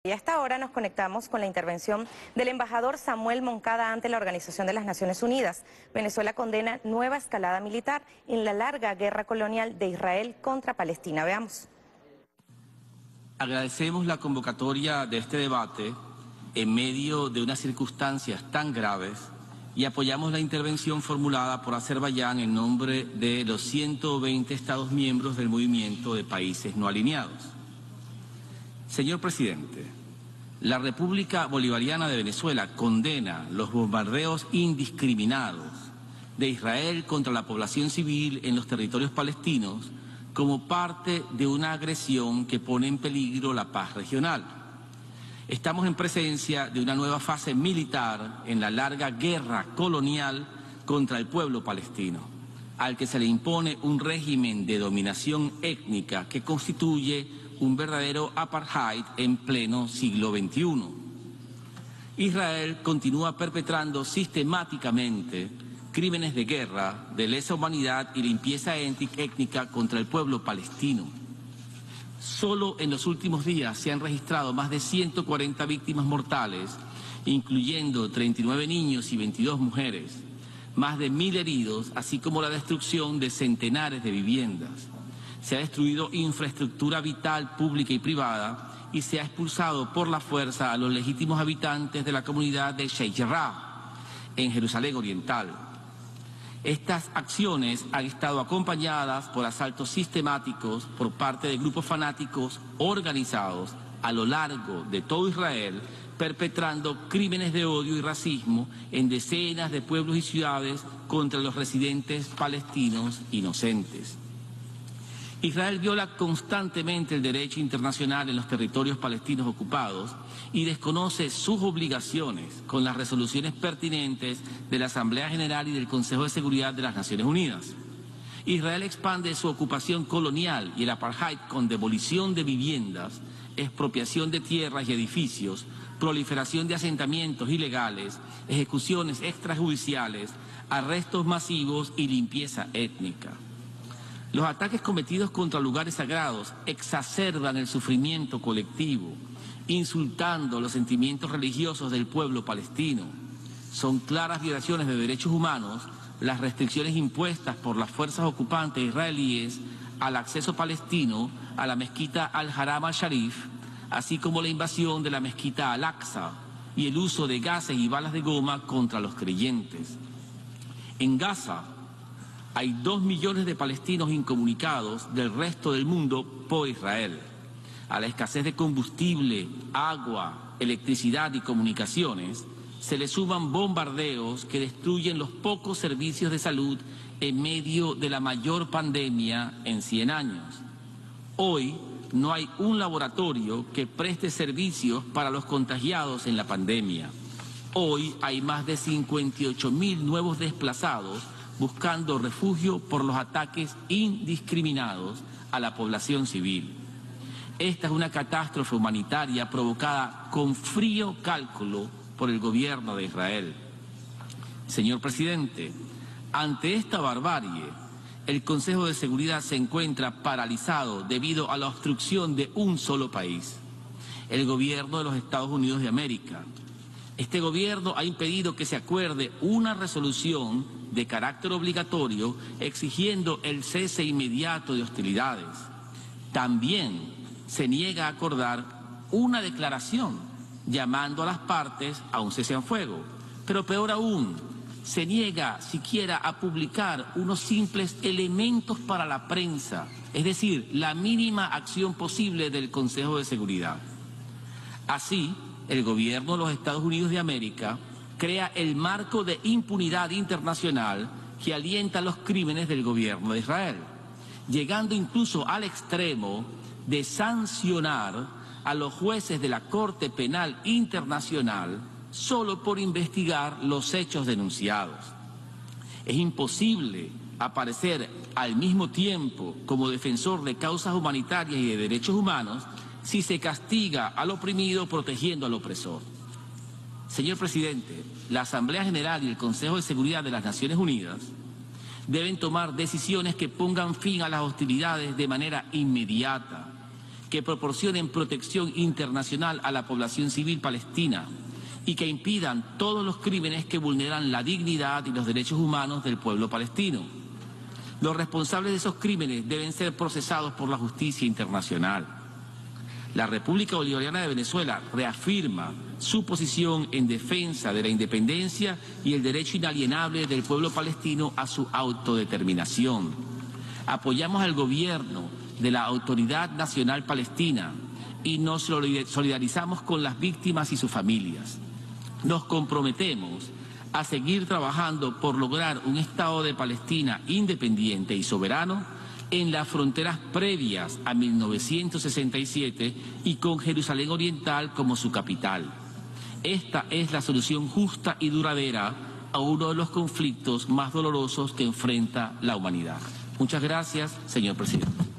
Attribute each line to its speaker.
Speaker 1: Y a esta hora nos conectamos con la intervención del embajador Samuel Moncada ante la Organización de las Naciones Unidas. Venezuela condena nueva escalada militar en la larga guerra colonial de Israel contra Palestina. Veamos.
Speaker 2: Agradecemos la convocatoria de este debate en medio de unas circunstancias tan graves y apoyamos la intervención formulada por Azerbaiyán en nombre de los 120 Estados miembros del Movimiento de Países No Alineados. Señor Presidente, la República Bolivariana de Venezuela condena los bombardeos indiscriminados de Israel contra la población civil en los territorios palestinos como parte de una agresión que pone en peligro la paz regional. Estamos en presencia de una nueva fase militar en la larga guerra colonial contra el pueblo palestino, al que se le impone un régimen de dominación étnica que constituye un verdadero apartheid en pleno siglo XXI. Israel continúa perpetrando sistemáticamente crímenes de guerra, de lesa humanidad y limpieza étnica contra el pueblo palestino. Solo en los últimos días se han registrado más de 140 víctimas mortales, incluyendo 39 niños y 22 mujeres, más de 1000 heridos, así como la destrucción de centenares de viviendas. Se ha destruido infraestructura vital, pública y privada, y se ha expulsado por la fuerza a los legítimos habitantes de la comunidad de Sheikh Jarrah, en Jerusalén Oriental. Estas acciones han estado acompañadas por asaltos sistemáticos por parte de grupos fanáticos organizados a lo largo de todo Israel, perpetrando crímenes de odio y racismo en decenas de pueblos y ciudades contra los residentes palestinos inocentes. Israel viola constantemente el derecho internacional en los territorios palestinos ocupados y desconoce sus obligaciones con las resoluciones pertinentes de la Asamblea General y del Consejo de Seguridad de las Naciones Unidas. Israel expande su ocupación colonial y el apartheid con demolición de viviendas, expropiación de tierras y edificios, proliferación de asentamientos ilegales, ejecuciones extrajudiciales, arrestos masivos y limpieza étnica. Los ataques cometidos contra lugares sagrados exacerban el sufrimiento colectivo, insultando los sentimientos religiosos del pueblo palestino. Son claras violaciones de derechos humanos las restricciones impuestas por las fuerzas ocupantes israelíes al acceso palestino a la mezquita Al-Haram al-Sharif, así como la invasión de la mezquita Al-Aqsa y el uso de gases y balas de goma contra los creyentes. En Gaza hay 2 millones de palestinos incomunicados del resto del mundo por Israel. A la escasez de combustible, agua, electricidad y comunicaciones, se le suman bombardeos que destruyen los pocos servicios de salud en medio de la mayor pandemia en 100 años. Hoy no hay un laboratorio que preste servicios para los contagiados en la pandemia. Hoy hay más de 58.000 nuevos desplazados buscando refugio por los ataques indiscriminados a la población civil. Esta es una catástrofe humanitaria provocada con frío cálculo por el gobierno de Israel. Señor Presidente, ante esta barbarie, el Consejo de Seguridad se encuentra paralizado debido a la obstrucción de un solo país, el gobierno de los Estados Unidos de América. Este gobierno ha impedido que se acuerde una resolución de carácter obligatorio exigiendo el cese inmediato de hostilidades. También se niega a acordar una declaración llamando a las partes a un cese al fuego. Pero peor aún, se niega siquiera a publicar unos simples elementos para la prensa, es decir, la mínima acción posible del Consejo de Seguridad. Así, el gobierno de los Estados Unidos de América crea el marco de impunidad internacional que alienta los crímenes del gobierno de Israel, llegando incluso al extremo de sancionar a los jueces de la Corte Penal Internacional solo por investigar los hechos denunciados. Es imposible aparecer al mismo tiempo como defensor de causas humanitarias y de derechos humanos si se castiga al oprimido protegiendo al opresor. Señor Presidente, la Asamblea General y el Consejo de Seguridad de las Naciones Unidas deben tomar decisiones que pongan fin a las hostilidades de manera inmediata, que proporcionen protección internacional a la población civil palestina y que impidan todos los crímenes que vulneran la dignidad y los derechos humanos del pueblo palestino. Los responsables de esos crímenes deben ser procesados por la justicia internacional. La República Bolivariana de Venezuela reafirma su posición en defensa de la independencia y el derecho inalienable del pueblo palestino a su autodeterminación. Apoyamos al gobierno de la Autoridad Nacional Palestina y nos solidarizamos con las víctimas y sus familias. Nos comprometemos a seguir trabajando por lograr un Estado de Palestina independiente y soberano en las fronteras previas a 1967 y con Jerusalén Oriental como su capital. Esta es la solución justa y duradera a uno de los conflictos más dolorosos que enfrenta la humanidad. Muchas gracias, señor presidente.